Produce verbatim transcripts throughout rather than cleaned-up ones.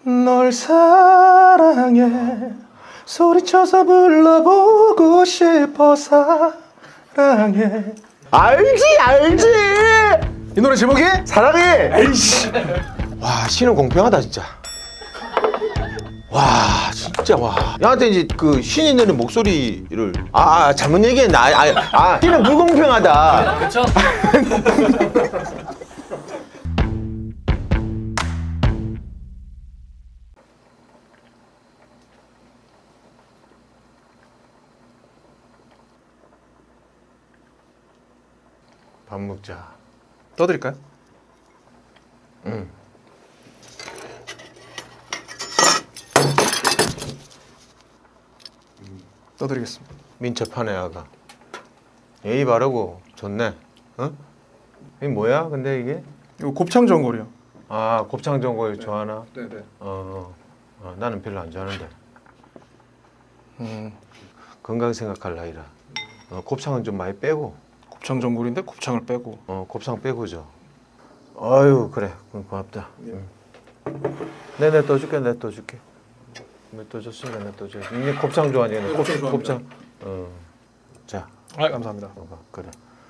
널 사랑해 소리쳐서 불러보고 싶어 사랑해. 알지 알지. 이 노래 제목이? 사랑해. 에이씨. 와 신은 공평하다 진짜. 와 진짜 와. 나한테 이제 그 신이 내는 목소리를 아, 아 잘못 얘기했나? 아, 아, 아 신은 불공평하다. 그렇죠? 밥 먹자. 떠드릴까요? 응. 떠드리겠습니다. 민첩하네 아가. 예의 바르고 좋네. 어? 이게 뭐야? 근데 이게? 이거 곱창 전골이요. 아 곱창 전골 좋아하나? 네네. 어, 어, 나는 별로 안 좋아하는데. 음, 건강 생각할 나이라. 어, 곱창은 좀 많이 빼고. 곱창 전골인데 곱창을 빼고. 어 곱창 빼고죠. 아유 그래 고맙다. 예. 응. 내내 떠줄게 내 떠줄게. 내 떠줬으니까 내 떠줘. 니 곱창 좋아하니? 네, 곱창 좋아합니다. 곱창. 어. 자. 아 감사합니다. 먹어 그래.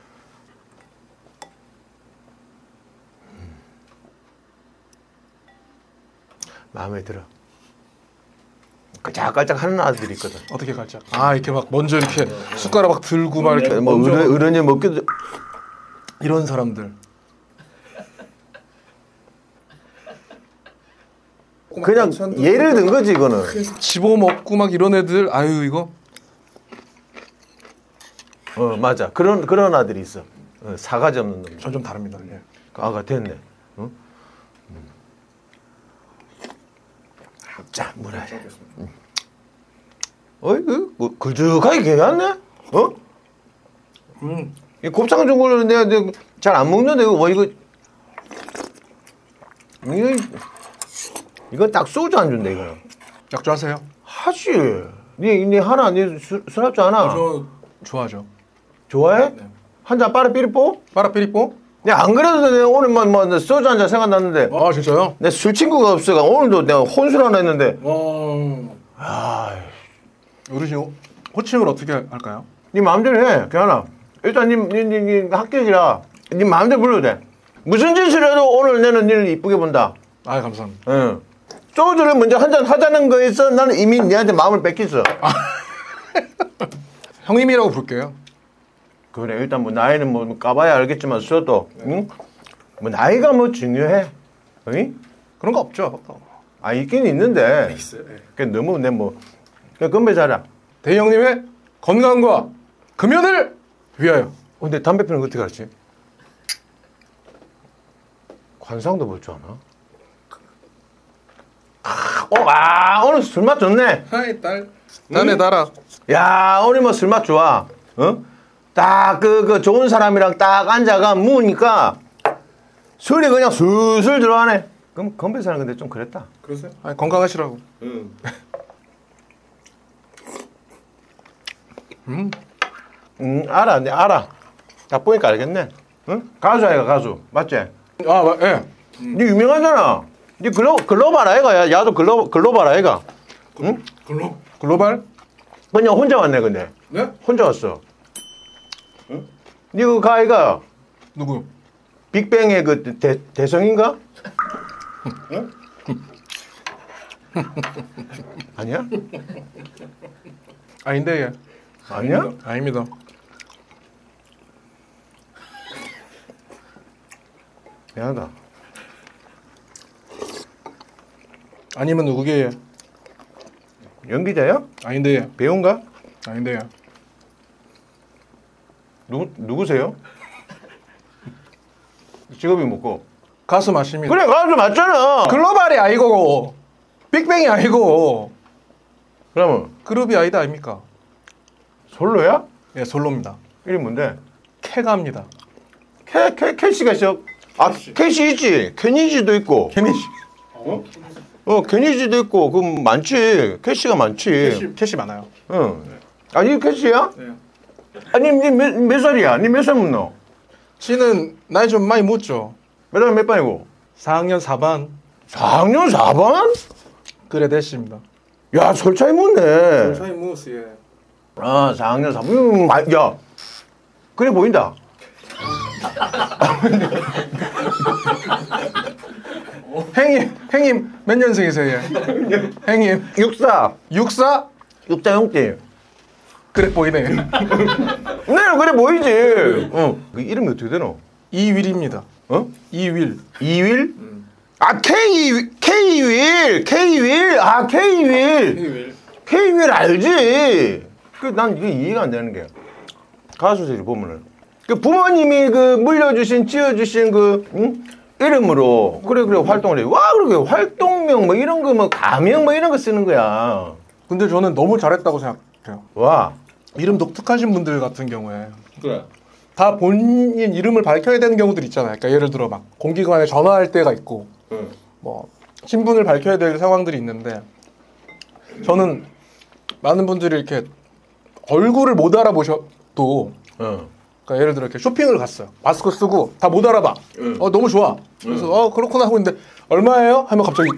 음. 마음에 들어. 깔짝깔짝 하는 아들이 있거든. 어떻게 갈지? 아 이렇게 막 먼저 이렇게 숟가락 막 들고 막 이렇게 뭐 먼저 어른, 어른이 먹기도 이런 사람들. 그냥 예를 든 거지 이거는. 집어 먹고 막 이런 애들 아유 이거 어 맞아 그런 그런 아들이 있어. 어, 사가지 없는 놈. 전 좀 다릅니다. 예. 아가 됐네. 응? 음. 자 뭐라 해. 응. 어이 그 걸쭉하게 개갔네. 어? 음. 이 곱창 전골을 내가 잘 안 먹는데 이거 뭐 이거 이거 이건 딱 소주 안 준다 이거는. 약주하세요? 하지. 니, 니 하나 니 술 합주 하나. 저 좋아하죠. 좋아해? 네. 한 잔 빠르 삐리뽀? 빠라삐리뽀? 내가 안 그래도 내가 오늘 뭐, 뭐 소주 한 잔 생각났는데 아 진짜요? 내 술 친구가 없어가 오늘도 내가 혼술 하나 했는데. 어. 아, 어르신 호- 호칭을 어떻게 할까요? 니 마음대로 해. 괜찮아. 일단 니, 니, 니, 니 합격이라 니 마음대로 불러도 돼. 무슨 짓을 해도 오늘 내는 니를 이쁘게 본다. 아 감사합니다. 응. 소주를 먼저 한 잔 하자는 거에서 나는 이미 니한테 마음을 뺏겼어. 형님이라고 부를게요. 그래 일단 뭐 나이는 뭐 까봐야 알겠지만 써도 응? 뭐 나이가 뭐 중요해? 응? 그런 거 없죠. 아 있긴 있는데 있어요. 예. 그 너무 내뭐 건배 잘하. 대형님의 건강과 금연을 위하여. 근데 담배 피는 거 어떻게 알지? 관상도 볼 줄 아나? 아, 어, 아 오늘 술맛 좋네. 하이 딸. 딴에 따라. 야 오늘 뭐 술맛 좋아. 어? 딱 그 그 좋은 사람이랑 딱 앉아가 무니까 술이 그냥 술술 들어가네. 그럼 건배 사는 근데 좀 그랬다. 그러세요? 아 건강하시라고. 응. 음. 음 알아, 내 알아. 딱 보니까 알겠네. 응? 가수 아이가 가수 맞지? 아 마- 예. 니 유명하잖아. 니 글로 글로벌 아이가 야, 야도 글로 글로벌 아이가. 응? 글로 글로벌? 그냥 혼자 왔네 근데. 네? 혼자 왔어. 응? 니 그 가이가 누구? 빅뱅의 그 대, 대성인가? 응? 아니야? 아닌데 예. 아니야? 아닙니다. 미안하다. 아니면 누구게요? 연기자야? 아닌데 예. 배우인가? 아닌데 예. 누구 누구세요? 직업이 뭐고? 가수 맞습니다. 그래 가수 맞잖아. 글로벌이 아니고 빅뱅이 아니고 그러면 그룹이 아니다 아닙니까? 솔로야? 예 솔로입니다. 이름 뭔데? 캐가입니다. 캐, 캐, 캐시가 있어. 아, 캐시 있지. 캐니지도 있고. 캐니시. 어? 어, 캐니지도 있고. 그 많지. 캐시가 많지. 캐시, 캐시 많아요. 응. 아, 이 캐시야? 네. 아니, 니 몇, 몇 살이야? 니 몇 살 묻노? 씨는 나이 좀 많이 묻죠. 몇 살 몇 반이고? 사 학년 사 반. 사 학년 사 반? 그래 대시입니다. 야, 솔차이 묻네. 차이 무스 예. 아, 사 학년 삼 음, 아, 야. 그래 보인다. 행님, 행님 몇 년생이세요? 예? 행님 육사. 육사? 육사 형제. 그래 보이네. 네, 그래 보이지. 응. 그 이름이 어떻게 되노? 이윌입니다. 어? 이윌. 이윌? 음. 아, K, K윌. K윌. 아, K윌. 이윌. K윌 알지. 그, 난 이게 이해가 안 되는 게. 가수들이 보면은. 그 부모님이 그 물려주신, 지어주신 그, 응? 이름으로. 그래, 그래, 활동을 해. 와, 그러게. 활동명 뭐 이런 거 뭐 가명 뭐 이런 거 쓰는 거야. 근데 저는 너무 잘했다고 생각해요. 와. 이름 독특하신 분들 같은 경우에 그래. 다 본인 이름을 밝혀야 되는 경우들 있잖아요. 그러니까 예를 들어 막 공기관에 전화할 때가 있고 응. 뭐 신분을 밝혀야 될 상황들이 있는데 저는 많은 분들이 이렇게 얼굴을 못 알아보셔도 어. 그러니까 예를 들어 이렇게 쇼핑을 갔어요. 마스크 쓰고 다 못 알아봐. 응. 어 너무 좋아. 그래서 어 그렇구나 하고 있는데 얼마예요? 하면 갑자기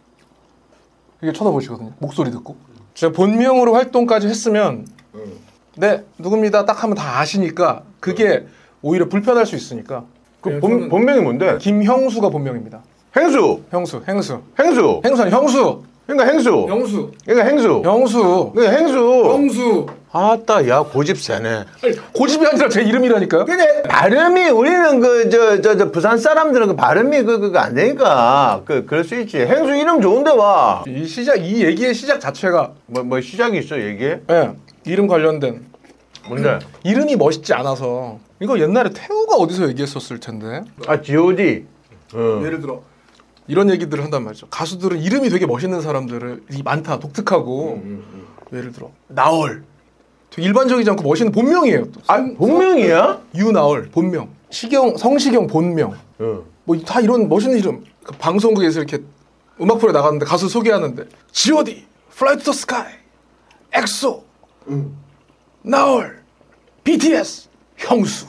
이게 쳐다보시거든요. 목소리 듣고. 제가 본명으로 활동까지 했으면 응. 네 누굽니다 딱 하면 다 아시니까 그게 오히려 불편할 수 있으니까. 그 네, 본, 저는 본명이 뭔데? 김형수가 본명입니다. 행수. 형수, 행수. 행수. 행수 아니 형수. 그러니까 행수. 영수. 그러니까 행수. 형수. 그러니까 행수. 영수. 아따, 야, 고집 세네. 고집이 아니라 제 이름이라니까요. 근데 발음이 우리는 그 저 저 저 부산 사람들은 그 발음이 그 그거 안 되니까 그 그럴 수 있지. 행수 이름 좋은데 와. 이 시작 이 얘기의 시작 자체가 뭐 뭐 시작이 있어 얘기해? 예 이름 관련된 뭔데? 이름이 멋있지 않아서 이거 옛날에 태우가 어디서 얘기했었을 텐데 아 지오디. 어. 예를 들어 이런 얘기들을 한단 말이죠. 가수들은 이름이 되게 멋있는 사람들이 많다 독특하고 예를 들어 나얼 되게 일반적이지 않고 멋있는 본명이에요. 또. 아 본명이야? 유나얼 본명 시경 성시경 본명 어. 뭐 다 이런 멋있는 이름 그 방송국에서 이렇게 음악 프로에 나갔는데 가수 소개하는데 지오디 플라이 투 더 스카이 엑소 응. 나얼 비티에스 형수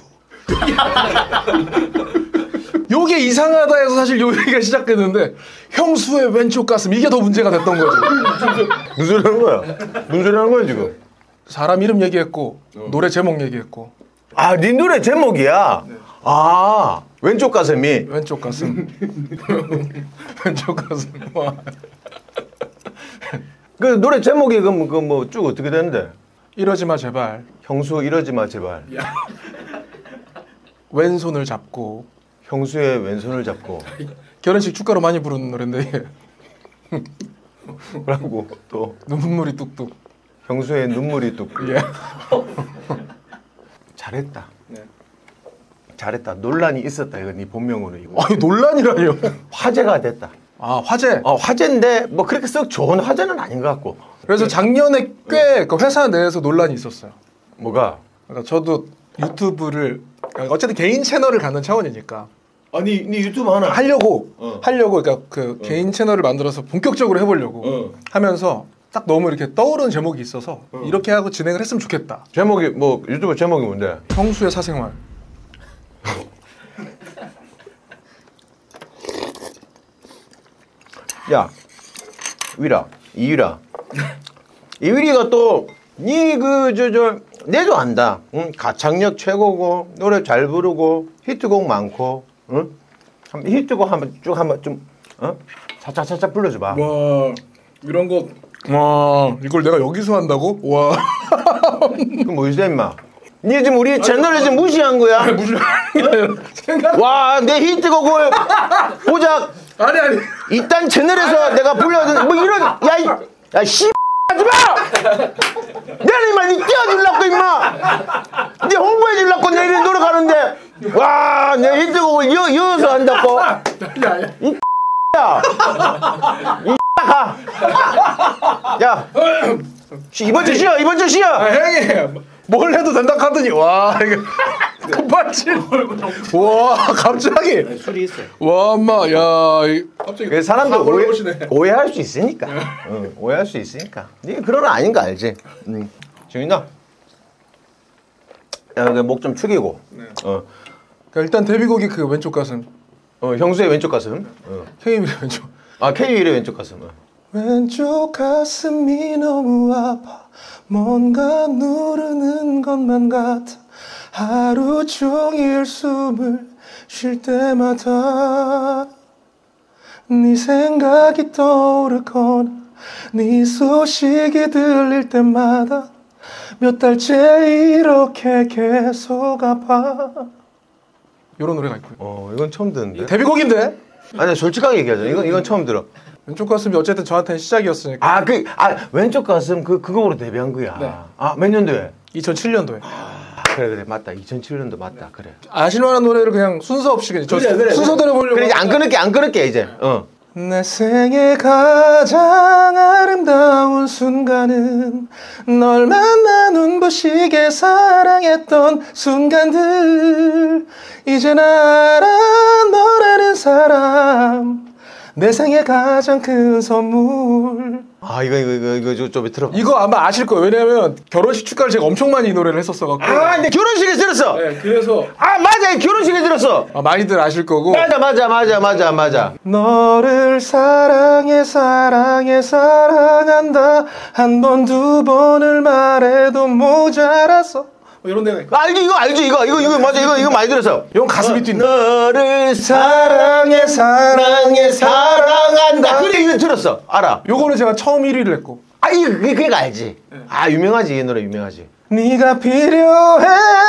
요게 이상하다 해서 사실 요 얘기가 시작됐는데 형수의 왼쪽 가슴 이게 더 문제가 됐던 거죠. 무슨 소리 하는 거야? 무슨 소리 하는 거야 지금? 사람 이름 얘기했고 노래 제목 얘기했고 아, 네 노래 제목이야. 아, 왼쪽 가슴이. 왼쪽 가슴 왼쪽 가슴 와. 그 노래 제목이 그럼 그 뭐 쭉 어떻게 되는데? 이러지 마 제발 형수 이러지 마 제발. 왼손을 잡고 형수의 왼손을 잡고. 결혼식 축가로 많이 부르는 노래인데 그러고 또 눈물이 뚝뚝 형수의 눈물이 뚝. 예. 잘했다. 네. 잘했다. 논란이 있었다 이거 네 본명으로 이거. 아니 논란이라뇨. 화제가 됐다. 아 화제. 어 화제인데 뭐 그렇게 썩 좋은 화제는 아닌 것 같고. 그래서 작년에 꽤 그 회사 내에서 논란이 있었어요. 뭐가? 그러니까 저도 유튜브를 어쨌든 개인 채널을 갖는 차원이니까 아니, 네 유튜브 하나. 하려고 어. 하려고 그러니까 그 어. 개인 채널을 만들어서 본격적으로 해보려고 어. 하면서 딱 너무 이렇게 떠오르는 제목이 있어서 이렇게 하고 진행을 했으면 좋겠다. 제목이 뭐 유튜브 제목이 뭔데? 형수의 사생활. 야 위라 이위라 이위리가 또 니 그 저 저 내도 안다. 응? 가창력 최고고 노래 잘 부르고 히트곡 많고 응? 한번 히트곡 한번 쭉 한번 좀 어? 차차차차 불러줘봐. 와, 이런 거. 와 이걸 내가 여기서 한다고? 와. 그럼 뭐지 임마? 니 지금 우리 채널을 지금 무시한 거야? 무슨 생각? 와 내 히트곡을 보자. 아니 아니. 이딴 채널에서 내가 불러야 뭐 이런 야야씨 하지 마! 내가 임마 니 띄워주려고 임마! 니 홍보해주려고 내일 노력하는데 와 내 히트곡을 이어, 이어서 한다고 이 야! 이 가! 야! 이번 주 쉬어 이번 주 쉬어! 아, 형님 뭘 해도 된다 하더니 와 이게 급발진. 와 갑자기. 술이 있어요. 와 엄마 야 이- 갑자기 그 사람들 사고를 오해, 보시네. 오해할 수 있으니까 응, 오해할 수 있으니까 니 그런 거 아닌 거 알지? 응. 지훈아 목 좀 축이고 네. 어. 그러니까 일단 데뷔곡이 그 왼쪽 가슴. 어, 형수의 왼쪽 가슴 어. 형님이 왼쪽. 아 케이윌의 왼쪽 가슴 어. 왼쪽 가슴이 너무 아파 뭔가 누르는 것만 같아 하루 종일 숨을 쉴 때마다 네 생각이 떠오르거나 네 소식이 들릴 때마다 몇 달째 이렇게 계속 아파. 이런 노래가 있고요. 어, 이건 처음 듣는데. 데뷔곡인데? 아니, 솔직하게 얘기하자. 이건 이건 처음 들어. 왼쪽 가슴이 어쨌든 저한테는 시작이었으니까. 아, 그, 아, 왼쪽 가슴 그 그거로 데뷔한 거야. 네. 아, 몇 년도에? 이천칠 년도에. 아, 그래 그래 맞다. 이천칠 년도 맞다. 그래. 아실만한 노래를 그냥 순서 없이 그냥 저 그래, 그래, 순서대로 보려고. 그래, 이제 안 끊을게, 안 끊을게 이제. 어. 내 생에 가장 아름다운 순간은 널 만나 눈부시게 사랑했던 순간들 이젠 알아 너라는 사람 내 생에 가장 큰 선물. 아, 이거 이거 이거 이거 좀, 좀 들어. 이거 아마 아실 거예요. 왜냐면 결혼식 축가를 제가 엄청 많이 이 노래를 했었어갖고. 아, 근데 결혼식에 들었어. 네, 그래서 아, 맞아. 결혼식에 들었어. 아, 많이들 아실 거고. 맞아, 맞아, 맞아, 맞아, 맞아. 너를 사랑해 사랑해 사랑한다 한 번 두 번을 말해도 모자라서 이런 데가 있고. 알지, 이거 알지, 이거 이거 이거 맞아, 이거 이거 많이 들었어. 이건 가슴이 뛴다. 너를 사랑해 사랑해 사랑한다. 그래, 이거 들었어. 알아. 요거는 제가 처음 일 위를 했고. 아, 이거 그게 그거 알지. 아, 유명하지, 이 노래 유명하지. 네가 필요해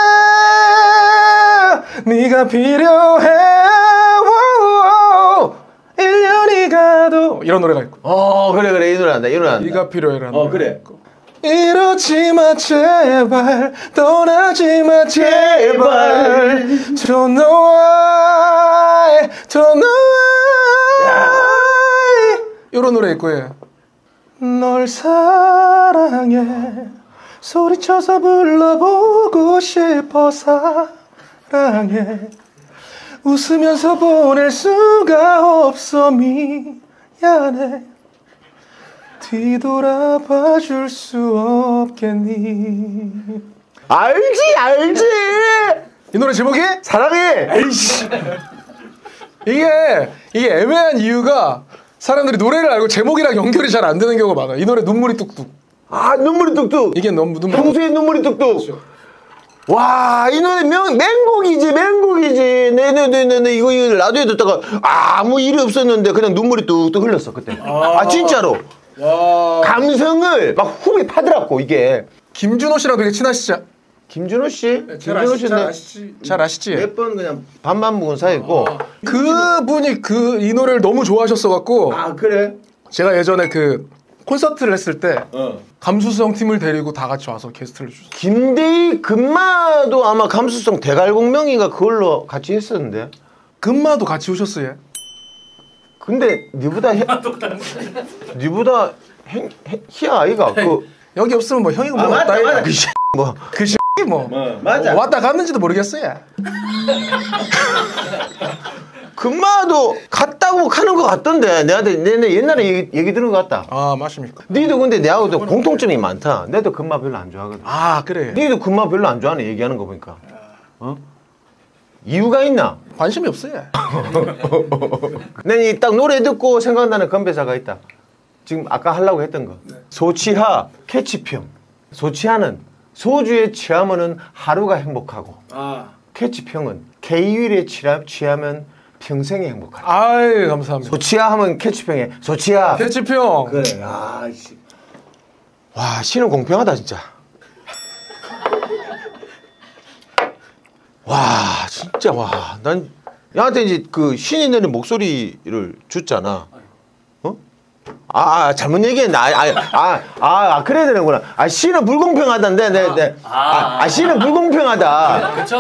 네가 필요해 일 년이 가도 이런 노래가 있고. 어, 그래 그래, 이 노래 한다, 이 노래 한다. 네가 필요해라는 어, 노래가 그래. 있고. 이러지 마 제발 떠나지 마 제발 Don't know why Don't know why 이런 노래 있고. 예. 널 사랑해 소리쳐서 불러보고 싶어 사랑해 웃으면서 보낼 수가 없어 미안해 뒤돌아봐 줄 수 없겠니. 알지, 알지. 이 노래 제목이 사랑해. 에이씨. 이게 이게 애매한 이유가 사람들이 노래를 알고 제목이랑 연결이 잘 안 되는 경우가 많아. 이 노래 눈물이 뚝뚝. 아, 눈물이 뚝뚝. 이게 너무 눈물. 평소에 눈물이 뚝뚝. 그렇죠. 와, 이 노래 명, 맹곡이지, 맹곡이지. 네네네네. 이거, 이거 라디오에 듣다가 아무 일이 없었는데 그냥 눈물이 뚝뚝 흘렀어, 그때. 아, 아 진짜로. 와. 감성을 막 후배 파더라고, 이게. 김준호 씨랑 되게 친하시죠? 김준호 씨? 잘 김준호 아시, 잘 씨는 아시지. 잘 아시지? 몇 번 그냥 반만 묵은 사이고. 아, 그분이 그 이 노래를 너무 좋아하셨어 갖고 아, 그래? 제가 예전에 그 콘서트를 했을 때 어. 감수성 팀을 데리고 다 같이 와서 게스트를 주셨어. 김대희 금마도 아마 감수성 대갈공명이가 그걸로 같이 했었는데. 금마도 같이 오셨어 얘. 근데 니보다 해, 니보다 행, 행, 희야 아이가 그 여기 없으면 뭐 형이가 뭐 아, 없다 맞다, 이거. 맞다. 그 씨, 뭐. 그 씨, 뭐 어, 맞아. 어, 왔다 갔는지도 모르겠어 얘. 금마도 갔다고 가는 것 같던데 내한테 내내 옛날에 얘기, 얘기 들은 것 같다. 아 맞습니까? 니도 근데 내하고도 공통점이 많다. 내도 금마 별로 안 좋아하거든. 아 그래. 니도 금마 별로 안 좋아하네 얘기하는 거 보니까. 어? 이유가 있나? 관심이 없어 얘. 난 딱 노래 듣고 생각나는 건배사가 있다. 지금 아까 하려고 했던 거. 네. 소치하 캐치평. 소치하는 소주에 취하면은 하루가 행복하고. 아. 캐치평은 K율에 취하면 평생이 행복하다. 아이 감사합니다. 소치하 하면 캐치평에 소치하. 캐치평. 그래. 아, 씨. 와, 신은 공평하다 진짜. 와, 진짜 와. 난 야한테 이제 그 신이 내는 목소리를 줬잖아. 어? 아, 아 잘못 얘기했나? 아, 아, 아, 아, 아 그래야 되는구나. 아, 신은 불공평하다는데, 네, 네. 아, 아, 신은 불공평하다. 그렇죠.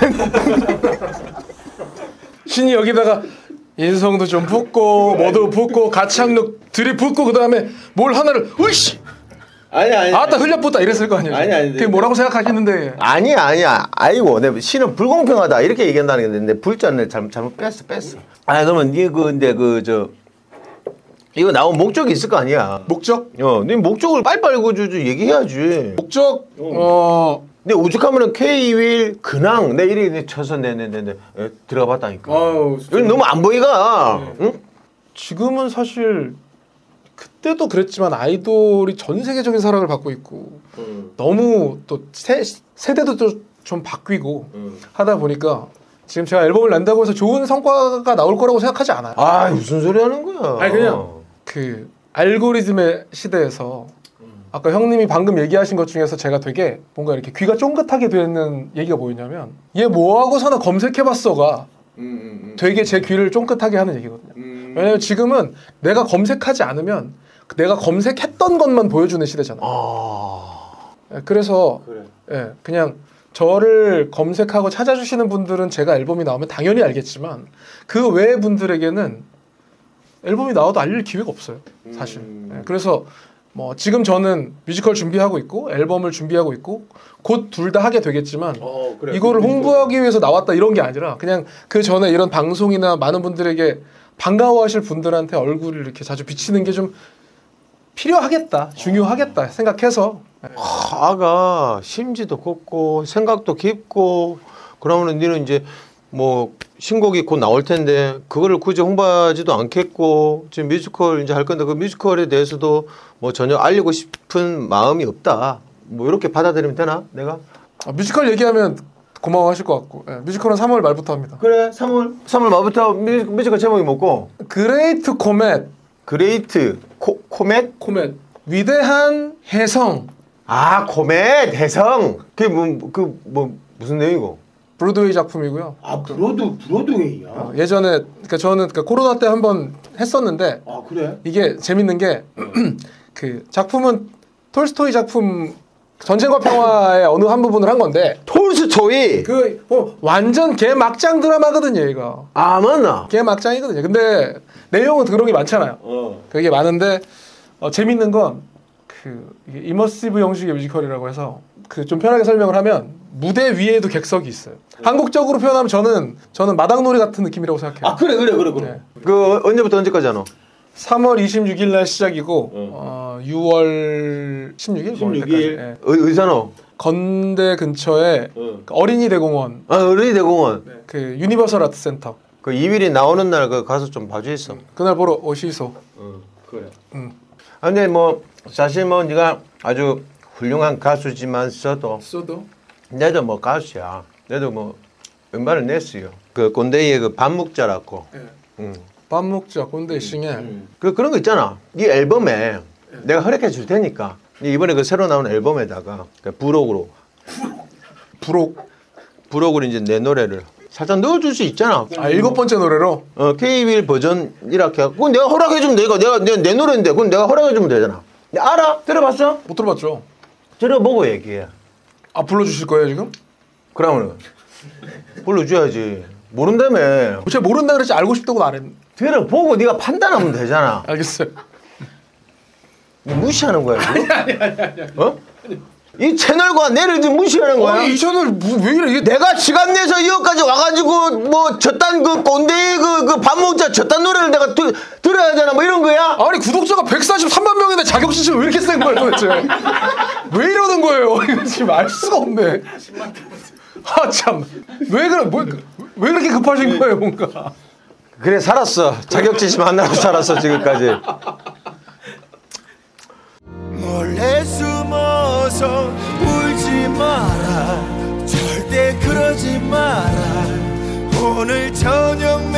신이 여기다가 인성도 좀 붓고 뭐도 붓고 가창력 들이붓고 그 다음에 뭘 하나를 으이씨 아니 아니. 아따 흘려붙다 이랬을 거 아니에요. 아니, 아니, 그게 뭐라고 생각하시는데. 아니야 아니야. 아이고, 내 신은 불공평하다 이렇게 얘기한다는 게 내 불자를 잘못 잘못 뺐어 뺐어. 아, 그러면 니 그 근데 그 저 이거 나온 목적이 있을 거 아니야. 목적? 어, 네 목적을 빨리빨리 그 얘기해야지. 목적 어. 근데 오죽하면은 K윌 근황 내 이렇게 쳐서 내내내내 들어가봤다니까. 아우, 이건 너무 안 보이가. 응? 지금은 사실 그 그때도 그랬지만 아이돌이 전 세계적인 사랑을 받고 있고 음. 너무 또 세, 세대도 또 좀 바뀌고 음. 하다 보니까 지금 제가 앨범을 낸다고 해서 좋은 성과가 나올 거라고 생각하지 않아요. 아 무슨 소리 하는 거야? 아니 그냥 그 알고리즘의 시대에서 아까 형님이 방금 얘기하신 것 중에서 제가 되게 뭔가 이렇게 귀가 쫑긋하게 되는 얘기가 뭐였냐면 얘 뭐하고 사나 검색해봤어가 음, 음, 음. 되게 제 귀를 쫑긋하게 하는 얘기거든요. 음. 왜냐면 지금은 내가 검색하지 않으면 내가 검색했던 것만 보여주는 시대잖아요. 아 예, 그래서 그래. 예, 그냥 저를 검색하고 찾아주시는 분들은 제가 앨범이 나오면 당연히 알겠지만 그 외의 분들에게는 앨범이 나와도 알릴 기회가 없어요. 사실. 음. 예, 그래서 뭐 지금 저는 뮤지컬 준비하고 있고 앨범을 준비하고 있고 곧 둘 다 하게 되겠지만 어, 그래. 이거를 그 홍보하기 위해서 나왔다 이런 게 아니라 그냥 그 전에 이런 방송이나 많은 분들에게 반가워하실 분들한테 얼굴을 이렇게 자주 비치는 게 좀 필요하겠다, 중요하겠다 생각해서 아가 심지도 곱고 생각도 깊고 그러면은 니는 이제 뭐 신곡이 곧 나올 텐데 그거를 굳이 홍보하지도 않겠고 지금 뮤지컬 이제 할 건데 그 뮤지컬에 대해서도 뭐 전혀 알리고 싶은 마음이 없다. 뭐 이렇게 받아들이면 되나 내가? 아, 뮤지컬 얘기하면 고마워하실 것 같고 예, 뮤지컬은 삼월 말부터 합니다. 그래 삼월 삼월 말부터 뮤지, 뮤지컬 제목이 뭐고? 그레이트 코멧 그레이트 코, 코멧? 코멧 위대한 혜성 아 코멧 혜성 그게 뭐 그 뭐 무슨 내용이고? 브로드웨이 작품이고요. 아 브로드 브로드웨이야. 어, 예전에 그러니까 저는 그러니까 코로나 때 한번 했었는데 아 그래? 이게 재밌는 게 그 작품은 톨스토이 작품 전쟁과 평화의 어느 한 부분을 한 건데 톨스토이. 그 뭐 완전 개 막장 드라마거든요, 이거. 아 맞나? 개 막장이거든요. 근데 내용은 그런 게 많잖아요. 어. 그게 많은데 어, 재밌는 건 그 이머시브 형식의 뮤지컬이라고 해서 그 좀 편하게 설명을 하면 무대 위에도 객석이 있어요. 한국적으로 표현하면 저는 저는 마당놀이 같은 느낌이라고 생각해요. 아 그래 그래 그래 그래. 네. 그 언제부터 언제까지 하노? 삼월 이십육일 날 시작이고 응. 어, 유월 십육일 십육일. 예. 의, 의사노? 건대 근처에 응. 그 어린이 대공원 아 어린이 대공원. 그 유니버설 아트 센터 그 이일이 나오는 날 그 가서 좀 봐주있어. 그날 보러 오시소. 응. 그래. 응. 아, 근데 뭐 사실 뭐 네가 아주 훌륭한 가수지만서도 써도 내도 뭐 가수야. 내도 뭐 음반을 냈어요. 그 꼰대이의 그 반묵자라고. 예. 응. 밥 먹자 꼰대 싱에 응. 그 그런 거 있잖아. 네 앨범에 내가 허락해 줄 테니까 네 이번에 그 새로 나온 앨범에다가 그 부록으로 부록. 부록으로 이제 내 노래를 살짝 넣어줄 수 있잖아. 아 일곱 번째 노래로 어 케이윌 버전 이렇게 하고 그건 내가 허락해주면 돼. 이거 내가 내, 내 노래인데 그건 내가 허락해주면 되잖아. 알아? 들어봤어? 못 들어봤죠? 들어보고 얘기해. 아 불러주실 거예요 지금? 그러면 불러줘야지. 모른다며. 제가 모른다 그랬지 알고 싶다고 안 했. 들어보고 네가 판단하면 되잖아. 알겠어요. 무시하는 거야 지금? 어? 이 채널과 내를 지금 무시하는 거야? 아니 이 채널 뭐, 왜 이래? 이게 내가 지갑 내서 여기까지 와가지고 뭐 저딴 그 꼰대 그그 밥 먹자 저딴 노래를 내가 드, 들어야 되나 뭐 이런 거야? 아니 구독자가 백사십삼만 명인데 자격지심 왜 이렇게 센 거예요 도대체? 왜 이러는 거예요? 이거 지금 알 수가 없네. 아 참. 왜 그래? 뭐, 왜 그렇게 급하신 거예요 뭔가? 그래 살았어. 자격지심 하나로 살았어 지금까지. 몰래 숨어서 울지 마라 절대 그러지 마라 오늘 저녁